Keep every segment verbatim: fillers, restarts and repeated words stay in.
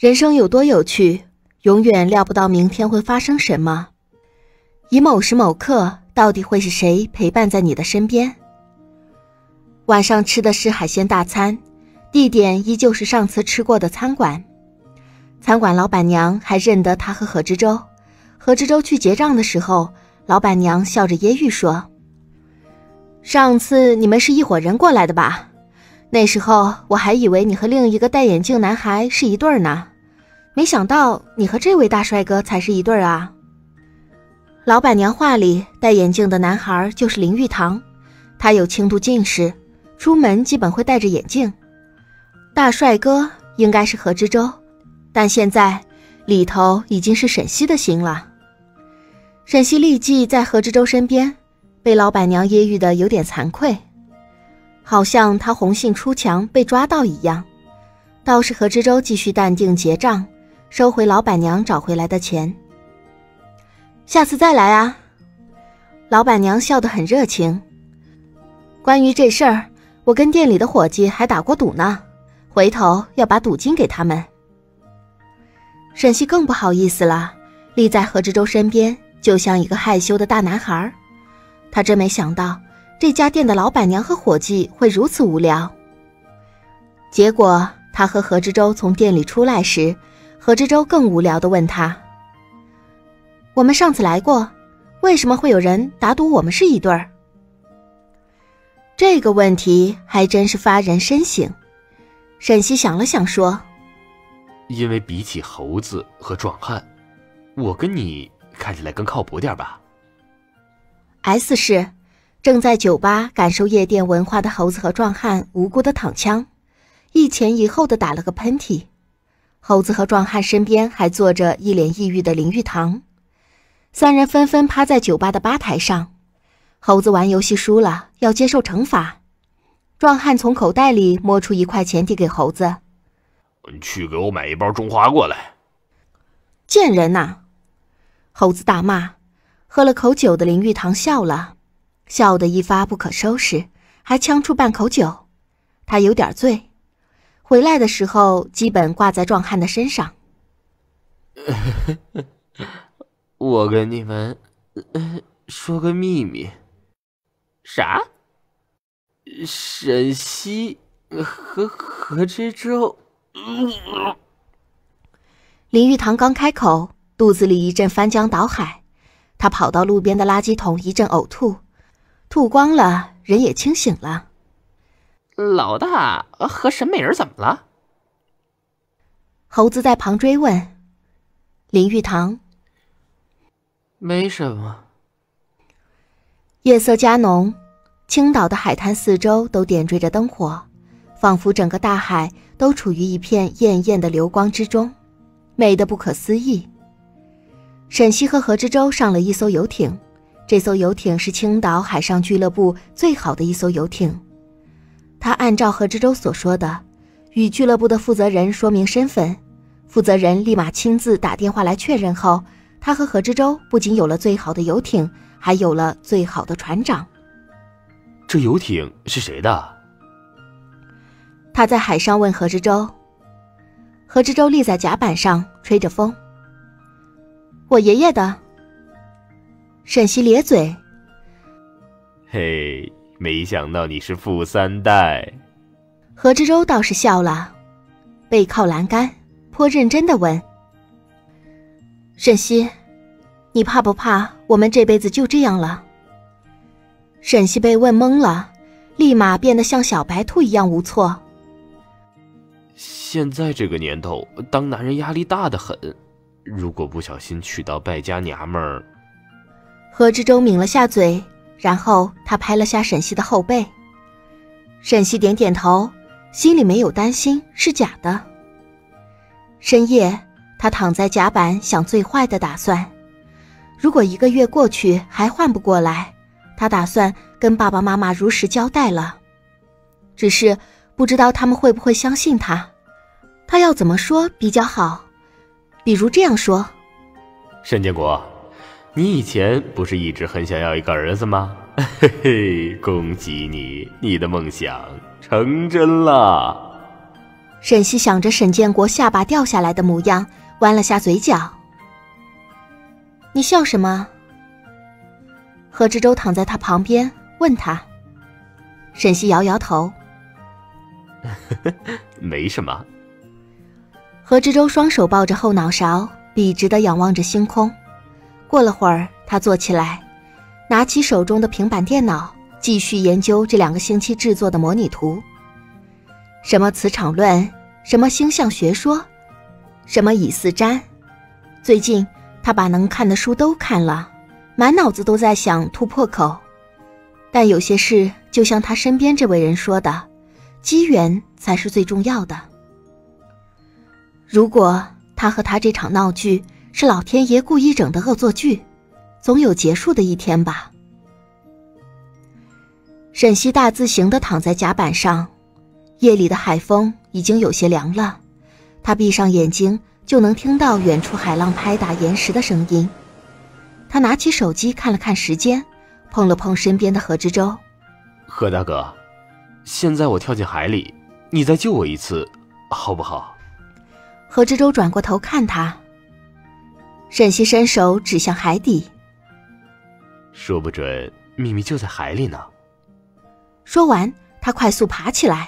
人生有多有趣，永远料不到明天会发生什么。以某时某刻，到底会是谁陪伴在你的身边？晚上吃的是海鲜大餐，地点依旧是上次吃过的餐馆。餐馆老板娘还认得他和何之舟。何之舟去结账的时候，老板娘笑着揶揄说：上次你们是一伙人过来的吧？那时候我还以为你和另一个戴眼镜男孩是一对儿呢，没想到你和这位大帅哥才是一对儿啊。老板娘话里戴眼镜的男孩就是林玉堂，他有轻度近视，出门基本会戴着眼镜。大帅哥应该是何之舟，但现在里头已经是沈西的心了。沈西立即在何之舟身边，被老板娘揶揄的有点惭愧，好像他红杏出墙被抓到一样。倒是何之舟继续淡定结账，收回老板娘找回来的钱。下次再来啊。老板娘笑得很热情。关于这事儿，我跟店里的伙计还打过赌呢，回头要把赌金给他们。沈西更不好意思了，立在何之舟身边，就像一个害羞的大男孩。他真没想到这家店的老板娘和伙计会如此无聊。结果他和何之舟从店里出来时，何之舟更无聊地问他：我们上次来过，为什么会有人打赌我们是一对儿？这个问题还真是发人深省。沈西想了想说： 因为比起猴子和壮汉，我跟你看起来更靠谱点吧。 S 市正在酒吧感受夜店文化的猴子和壮汉无辜的躺枪，一前一后的打了个喷嚏。猴子和壮汉身边还坐着一脸抑郁的林玉堂，三人纷纷趴在酒吧的吧台上。猴子玩游戏输了，要接受惩罚。壮汉从口袋里摸出一块钱递给猴子： 去给我买一包中华过来。 贱人呐！猴子大骂。喝了口酒的林玉堂笑了，笑得一发不可收拾，还呛出半口酒。他有点醉，回来的时候基本挂在壮汉的身上。 我跟你们、呃、说个秘密。啥？沈西和何之舟、呃、 林玉堂刚开口，肚子里一阵翻江倒海。他跑到路边的垃圾桶一阵呕吐，吐光了，人也清醒了。 老大和沈美人怎么了？ 猴子在旁追问。林玉堂： 没什么。 夜色加浓，青岛的海滩四周都点缀着灯火，仿佛整个大海都处于一片艳艳的流光之中，美得不可思议。沈西和何之舟上了一艘游艇，这艘游艇是青岛海上俱乐部最好的一艘游艇。他按照何之舟所说的，与俱乐部的负责人说明身份，负责人立马亲自打电话来确认后，他和何之舟不仅有了最好的游艇，还有了最好的船长。 这游艇是谁的？ 他在海上问何之舟。何之舟立在甲板上吹着风。我爷爷的。沈西咧嘴： 嘿，没想到你是富三代。 何之舟倒是笑了，背靠栏杆，颇认真地问：沈西，你怕不怕我们这辈子就这样了？沈西被问懵了，立马变得像小白兔一样无措。 现在这个年头，当男人压力大得很，如果不小心娶到败家娘们儿。 何之舟抿了下嘴，然后他拍了下沈西的后背。沈西点点头，心里没有担心，是假的。深夜，他躺在甲板想最坏的打算。如果一个月过去还换不过来，他打算跟爸爸妈妈如实交代了。只是不知道他们会不会相信他，他要怎么说比较好？比如这样说： 沈建国，你以前不是一直很想要一个儿子吗？嘿嘿，恭喜你，你的梦想成真了。 沈西想着沈建国下巴掉下来的模样，弯了下嘴角。你笑什么？何之舟躺在他旁边问他。沈西摇摇头。 没什么。 何之舟双手抱着后脑勺，笔直地仰望着星空。过了会儿，他坐起来，拿起手中的平板电脑，继续研究这两个星期制作的模拟图。什么磁场论，什么星象学说，什么以四占。最近他把能看的书都看了，满脑子都在想突破口。但有些事就像他身边这位人说的，机缘才是最重要的。如果他和他这场闹剧是老天爷故意整的恶作剧，总有结束的一天吧。沈西大字形地躺在甲板上，夜里的海风已经有些凉了，他闭上眼睛就能听到远处海浪拍打岩石的声音。他拿起手机看了看时间，碰了碰身边的何之舟。 何大哥，现在我跳进海里，你再救我一次好不好？ 何之舟转过头看他。沈西伸手指向海底。 说不准秘密就在海里呢。 说完，他快速爬起来。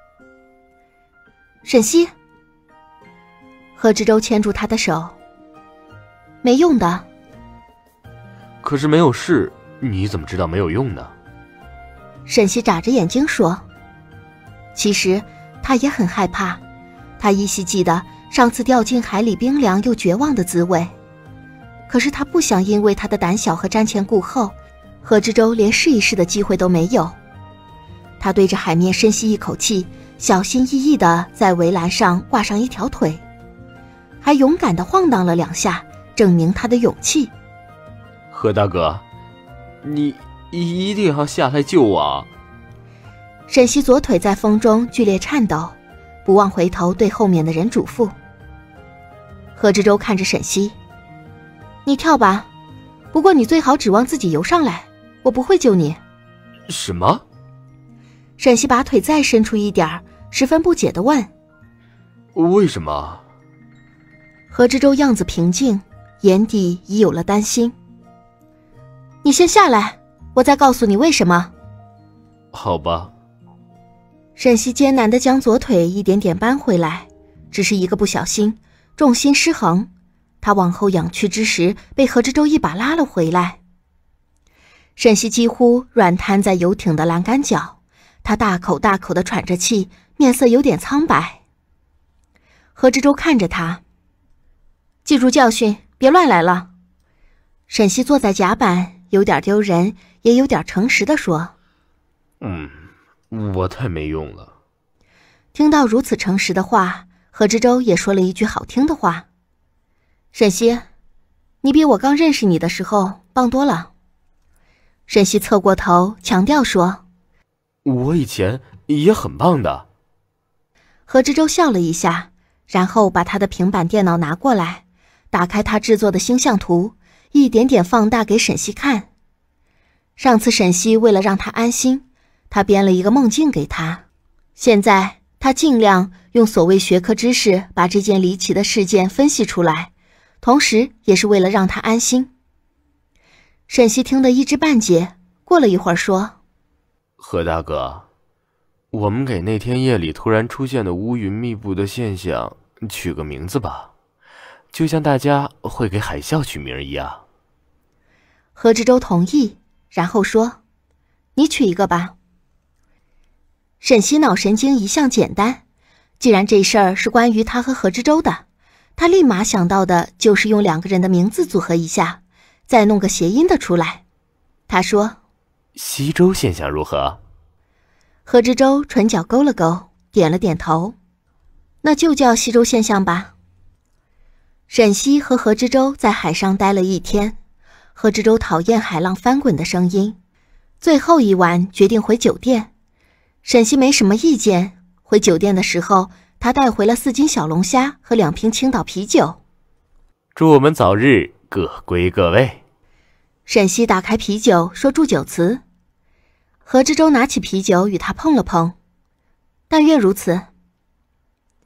沈西，何之舟牵住他的手。没用的。 可是没有事，你怎么知道没有用呢？ 沈西眨着眼睛说。其实他也很害怕，他依稀记得上次掉进海里冰凉又绝望的滋味。可是他不想因为他的胆小和瞻前顾后，何之舟连试一试的机会都没有。他对着海面深吸一口气，小心翼翼地在围栏上挂上一条腿，还勇敢地晃荡了两下，证明他的勇气。 何大哥，你一定要下来救我啊！ 沈西左腿在风中剧烈颤抖，不忘回头对后面的人嘱咐。何之舟看着沈西，你跳吧，不过你最好指望自己游上来，我不会救你。 什么？ 沈西把腿再伸出一点，十分不解地问。 为什么？ 何之舟样子平静，眼底已有了担心。你先下来，我再告诉你为什么。 好吧。 沈西艰难地将左腿一点点搬回来，只是一个不小心，重心失衡，他往后仰去之时，被何之舟一把拉了回来。沈西几乎软瘫在游艇的栏杆角，他大口大口地喘着气，面色有点苍白。何之舟看着他，记住教训，别乱来了。沈西坐在甲板，有点丢人，也有点诚实地说。 嗯，我太没用了。 听到如此诚实的话，何之舟也说了一句好听的话。沈西，你比我刚认识你的时候棒多了。沈西侧过头强调说。 我以前也很棒的。 何之舟笑了一下，然后把他的平板电脑拿过来，打开他制作的星象图，一点点放大给沈西看。上次沈西为了让他安心，他编了一个梦境给他，现在他尽量用所谓学科知识把这件离奇的事件分析出来，同时也是为了让他安心。沈西听得一知半解，过了一会儿说。 何大哥，我们给那天夜里突然出现的乌云密布的现象取个名字吧，就像大家会给海啸取名一样。 何之舟同意，然后说，你取一个吧。沈西脑神经一向简单，既然这事儿是关于他和何之舟的，他立马想到的就是用两个人的名字组合一下，再弄个谐音的出来。他说， 西周现象如何？ 何之舟唇角勾了勾，点了点头。那就叫西周现象吧。沈西和何之舟在海上待了一天，何之舟讨厌海浪翻滚的声音，最后一晚决定回酒店。沈西没什么意见，回酒店的时候，他带回了四斤小龙虾和两瓶青岛啤酒。 祝我们早日各归各位。 沈西打开啤酒说祝酒词，何之舟拿起啤酒与他碰了碰。但愿如此。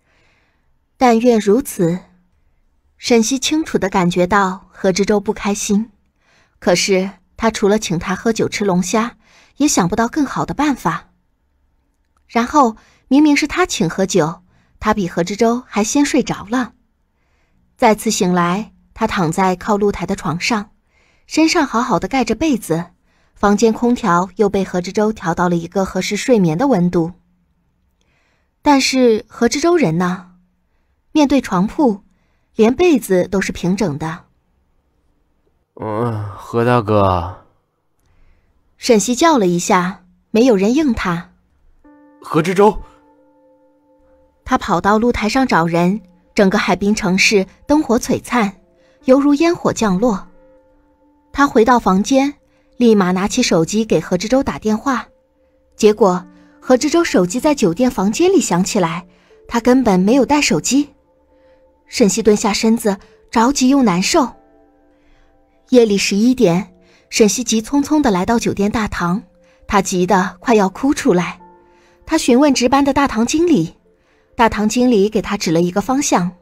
但愿如此。沈西清楚地感觉到何之舟不开心，可是他除了请他喝酒吃龙虾，也想不到更好的办法。然后明明是他请喝酒，他比何之舟还先睡着了。再次醒来，他躺在靠露台的床上，身上好好的盖着被子，房间空调又被何之舟调到了一个合适睡眠的温度。但是何之舟人呢？面对床铺，连被子都是平整的。 嗯，何大哥。 沈西叫了一下，没有人应他。 何之舟。 他跑到露台上找人，整个海滨城市灯火璀璨，犹如烟火降落。他回到房间，立马拿起手机给何之舟打电话，结果何之舟手机在酒店房间里响起来，他根本没有带手机。沈西蹲下身子，着急又难受。夜里十一点，沈西急匆匆地来到酒店大堂，他急得快要哭出来。他询问值班的大堂经理，大堂经理给他指了一个方向。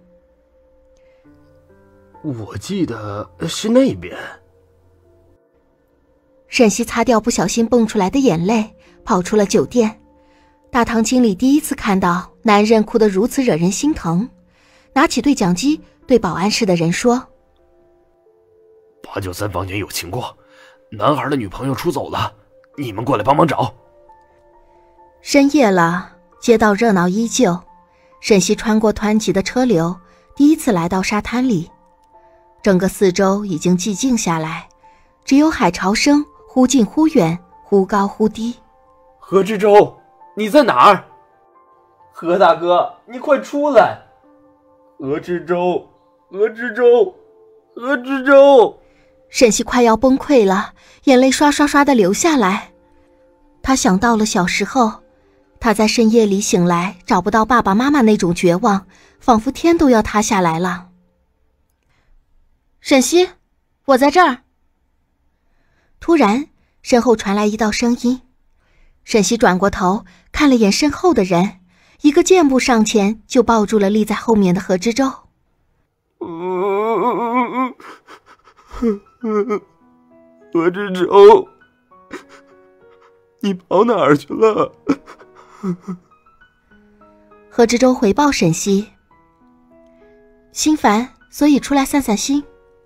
我记得是那边。 沈西擦掉不小心蹦出来的眼泪，跑出了酒店。大堂经理第一次看到男人哭得如此惹人心疼，拿起对讲机对保安室的人说： 八九三房间有情况，男孩的女朋友出走了，你们过来帮忙找。 深夜了，街道热闹依旧。沈西穿过湍急的车流，第一次来到沙滩里。整个四周已经寂静下来，只有海潮声忽近忽远，忽高忽低。 何之舟，你在哪儿？何大哥，你快出来！何之舟，何之舟，何之舟！ 沈西快要崩溃了，眼泪刷刷刷地流下来。他想到了小时候，他在深夜里醒来找不到爸爸妈妈那种绝望，仿佛天都要塌下来了。沈西，我在这儿。突然身后传来一道声音，沈西转过头看了眼身后的人，一个箭步上前就抱住了立在后面的何之舟。 何之舟，你跑哪儿去了？ 何之舟回报沈西：心烦，所以出来散散心。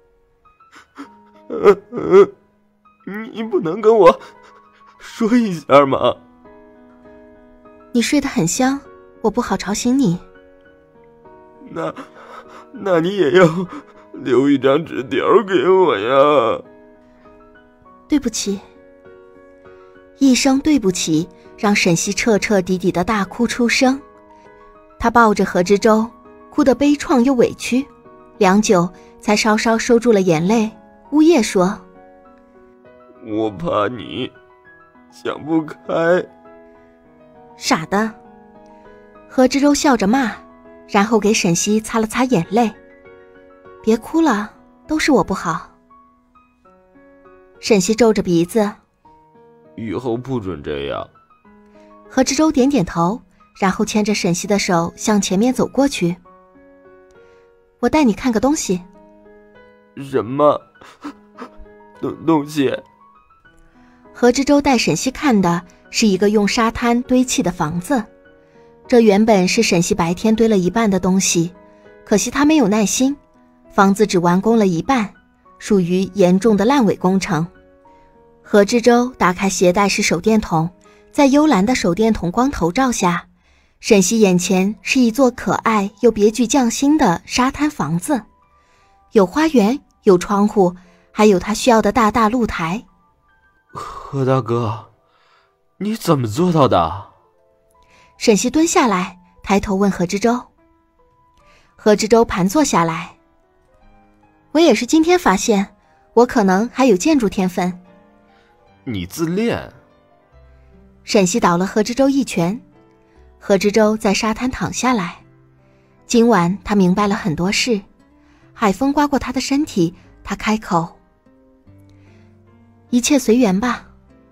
你不能跟我说一下吗？ 你睡得很香，我不好吵醒你。 那那你也要留一张纸条给我呀。 对不起。一声对不起让沈西彻彻底底的大哭出声。他抱着何之舟，哭得悲怆又委屈，良久才稍稍收住了眼泪，呜咽说： 我怕你想不开。 傻的。何之舟笑着骂，然后给沈西擦了擦眼泪。别哭了，都是我不好。沈西皱着鼻子： 以后不准这样。 何之舟点点头，然后牵着沈西的手向前面走过去。我带你看个东西。 什么东东西？ 何之舟带沈西看的是一个用沙滩堆砌的房子，这原本是沈西白天堆了一半的东西，可惜他没有耐心，房子只完工了一半，属于严重的烂尾工程。何之舟打开携带式手电筒，在幽蓝的手电筒光头照下，沈西眼前是一座可爱又别具匠心的沙滩房子，有花园，有窗户，还有他需要的大大露台。 何大哥，你怎么做到的？ 沈西蹲下来，抬头问何之舟。何之舟盘坐下来：我也是今天发现，我可能还有建筑天分。 你自恋。 沈西倒了何之舟一拳。何之舟在沙滩躺下来，今晚他明白了很多事。海风刮过他的身体，他开口：一切随缘吧。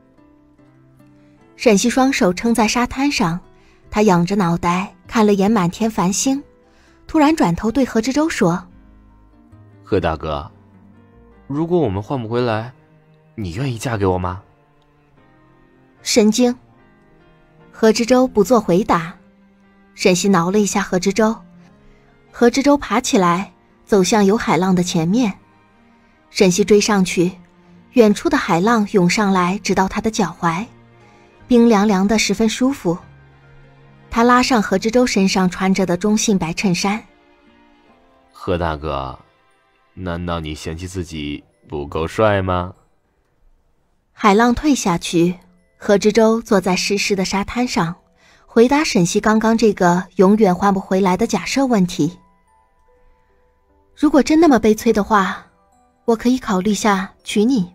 沈西双手撑在沙滩上，他仰着脑袋看了眼满天繁星， 突然转头对何之洲说： 何大哥，如果我们换不回来，你愿意嫁给我吗？ 神经。何之洲不做回答。沈西挠了一下何之洲，何之洲爬起来走向有海浪的前面。沈西追上去，远处的海浪涌上来直到他的脚踝，冰凉凉的十分舒服。他拉上何之洲身上穿着的中性白衬衫。 何大哥，难道你嫌弃自己不够帅吗？ 海浪退下去，何之洲坐在湿湿的沙滩上，回答沈西刚刚这个永远换不回来的假设问题。如果真那么悲催的话，我可以考虑下娶你。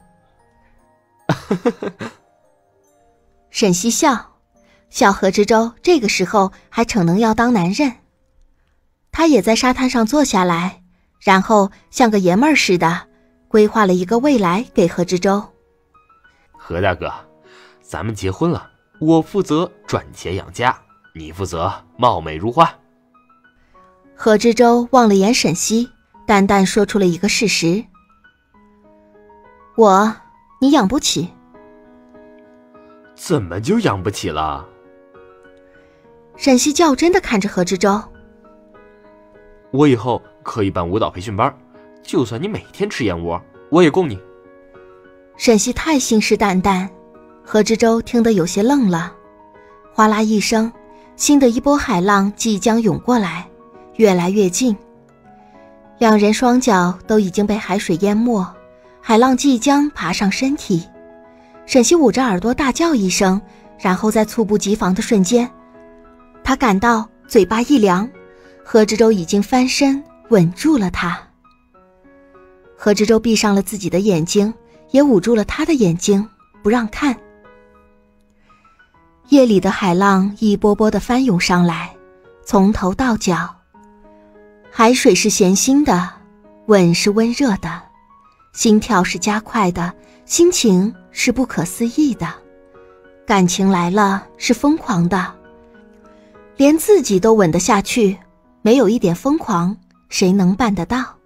沈西笑，笑何之洲这个时候还逞能要当男人。他也在沙滩上坐下来，然后像个爷们儿似的规划了一个未来给何之洲。 何大哥，咱们结婚了，我负责赚钱养家，你负责貌美如花。 何之洲望了眼沈西，淡淡说出了一个事实：我你养不起。 怎么就养不起了？ 沈西较真地看着何之洲。 我以后可以办舞蹈培训班，就算你每天吃燕窝，我也供你。 沈西太信誓旦旦，何之洲听得有些愣了。哗啦一声，新的一波海浪即将涌过来，越来越近。两人双脚都已经被海水淹没，海浪即将爬上身体。沈西捂着耳朵大叫一声，然后在猝不及防的瞬间，他感到嘴巴一凉，何之洲已经翻身稳住了他。何之洲闭上了自己的眼睛，也捂住了他的眼睛，不让看。夜里的海浪一波波地翻涌上来，从头到脚。海水是咸腥的，吻是温热的，心跳是加快的，心情是不可思议的，感情来了是疯狂的。连自己都吻得下去，没有一点疯狂，谁能办得到？